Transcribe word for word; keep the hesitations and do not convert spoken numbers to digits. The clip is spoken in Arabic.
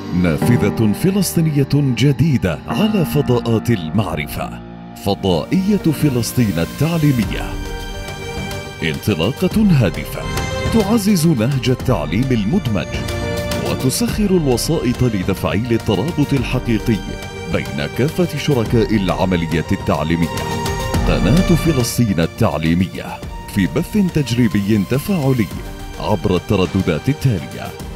نافذة فلسطينية جديدة على فضاءات المعرفة. فضائية فلسطين التعليمية. انطلاقة هادفة تعزز نهج التعليم المدمج وتسخر الوسائط لتفعيل الترابط الحقيقي بين كافة شركاء العملية التعليمية. قناة فلسطين التعليمية في بث تجريبي تفاعلي عبر الترددات التالية: